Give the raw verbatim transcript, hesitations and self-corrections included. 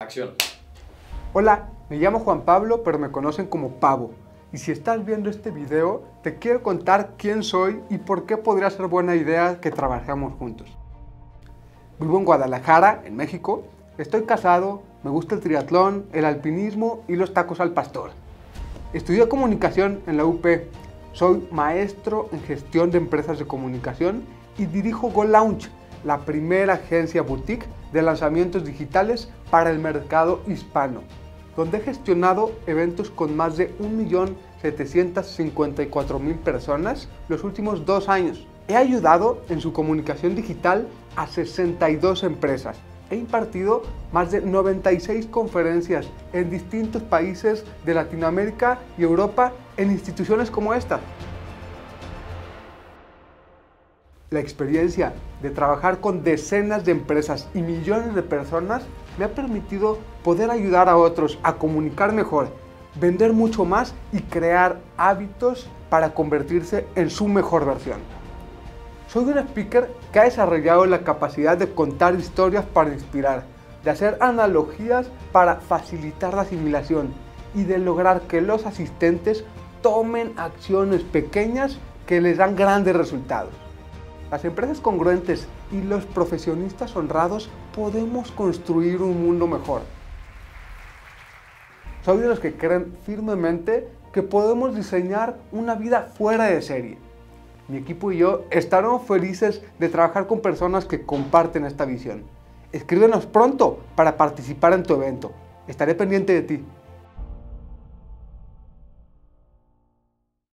Acción. Hola, me llamo Juan Pablo, pero me conocen como Pavo. Y si estás viendo este video, te quiero contar quién soy y por qué podría ser buena idea que trabajemos juntos. Vivo en Guadalajara, en México. Estoy casado, me gusta el triatlón, el alpinismo y los tacos al pastor. Estudié comunicación en la U P. Soy maestro en gestión de empresas de comunicación y dirijo Go Launch, la primera agencia boutique de lanzamientos digitales para el mercado hispano, donde he gestionado eventos con más de un millón setecientas cincuenta y cuatro mil personas los últimos dos años. He ayudado en su comunicación digital a sesenta y dos empresas. He impartido más de noventa y seis conferencias en distintos países de Latinoamérica y Europa en instituciones como esta. La experiencia de trabajar con decenas de empresas y millones de personas me ha permitido poder ayudar a otros a comunicar mejor, vender mucho más y crear hábitos para convertirse en su mejor versión. Soy un speaker que ha desarrollado la capacidad de contar historias para inspirar, de hacer analogías para facilitar la asimilación y de lograr que los asistentes tomen acciones pequeñas que les dan grandes resultados. Las empresas congruentes y los profesionistas honrados podemos construir un mundo mejor. Soy de los que creen firmemente que podemos diseñar una vida fuera de serie. Mi equipo y yo estaremos felices de trabajar con personas que comparten esta visión. Escríbenos pronto para participar en tu evento. Estaré pendiente de ti.